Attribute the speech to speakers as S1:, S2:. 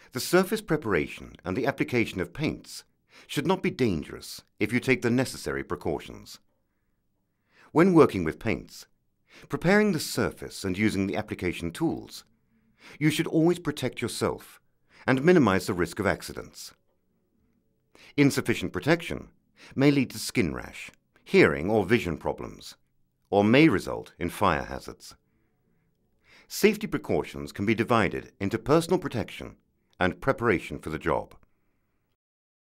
S1: The surface preparation and the application of paints should not be dangerous if you take the necessary precautions. When working with paints, preparing the surface and using the application tools, you should always protect yourself and minimize the risk of accidents. Insufficient protection may lead to skin rash, hearing or vision problems, or may result in fire hazards. Safety precautions can be divided into personal protection and preparation for the job.